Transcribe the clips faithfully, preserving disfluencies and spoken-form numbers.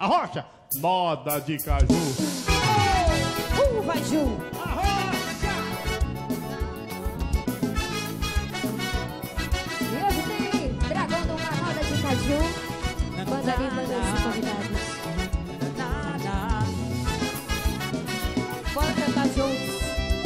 A rocha, moda de caju. Uh, vai, Ju. A rocha. E hoje tem Dragão de uma roda de caju. Banda limpa dos convidados. Bora cantar juntos.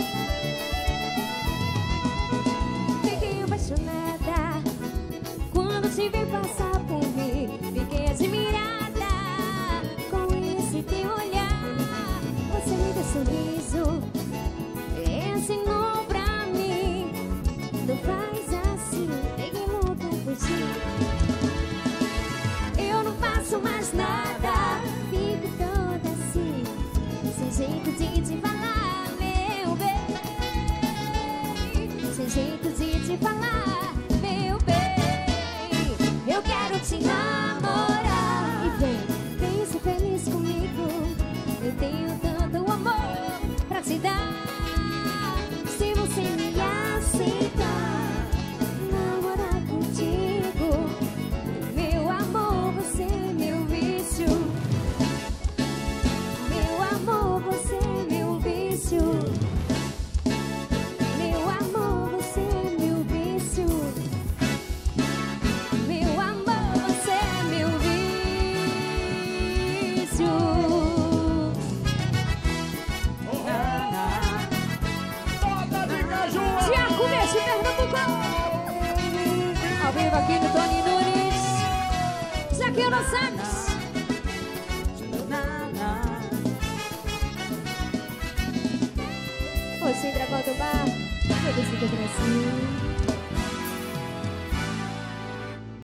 Fiquei apaixonada quando te vi passar por mim. Fiquei admirada com esse teu olhar. Você me deu sorriso, ensinou pra mim. Não faz assim, ninguém luta por ti. Eu não faço mais nada, fico toda assim, sem jeito de te falar, meu bem. Sem jeito de te falar, meu bem. Eu quero te namorar. E vem, vem ser feliz comigo. Eu tenho tanto amor pra te dar. Se você me aceitar, namorar contigo, meu amor, você é meu vício. Meu amor, você é meu vício. Meu amor, você é meu vício. Meu amor, você é meu vício. Moda de caju. Tiago Mestre, Pernambuco. Ao vivo aqui no Tony Nunes. Zaqueu Los Santos.